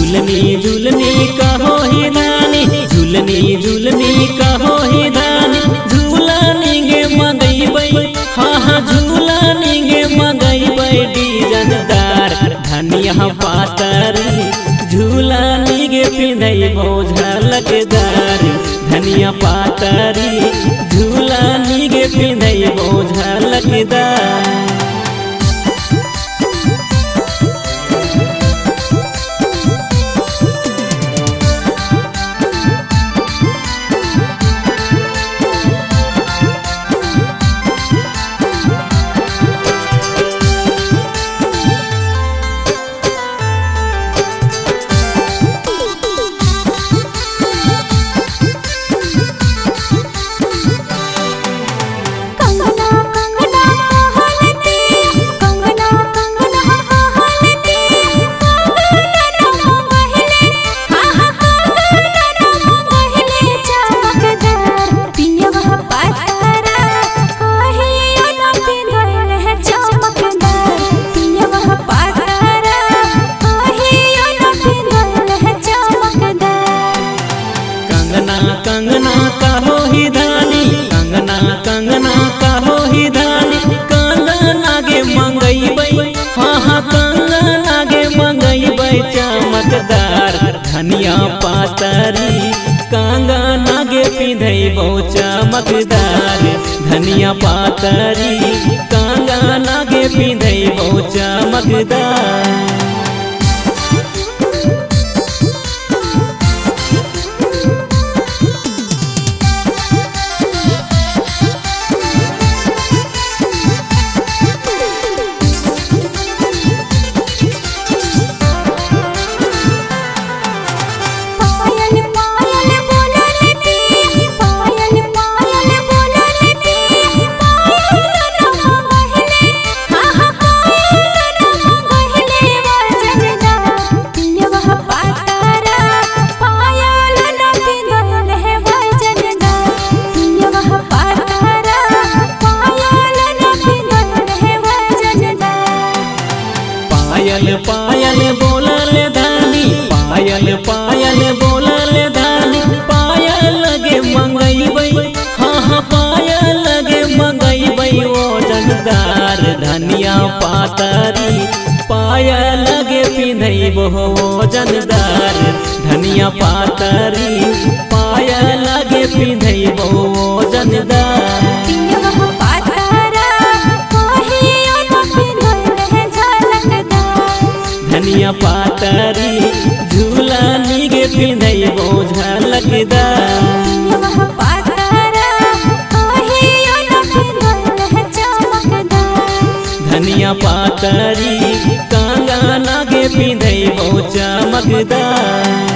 झुलनी झुलनी कहो ही धानी, झुलनी झुलनी कहो ही धानी, झूलनी गे मंगई बई, हाँ हाँ झूलनी गे मंगई बई डिजाइनदार धनिया पातरी, झूलनी गे पिंधई झलकदार धनिया पातरी, झूलनी गे पिंधई झलकदार। कंगना कहो ही धानी, कंगना कंगना कहो ही धानी, कंगना गे मंगई बई, हाँ हाँ कंगना गे मंगई बई चमकदार धनिया पातरी, कंगना गे पिंधई चमकदार धनिया पातरी, कंगना गे पिंधई चमकदार। पायल पायल बोलल धानी, पायल पायल बोलल धानी, पायल लगे मंगई बई, हाँ हाँ पायल लगे मंगई बई वजनदार धनिया पातरी, पायल लगे पिंधई वजनदार धनिया पातरी, पायल लगे पिंधई वजनदार। धनिया पातरी, झूलनी गे पिंधई झलकदार, धनिया पातरी, कंगना गे पिंधई चमकदार।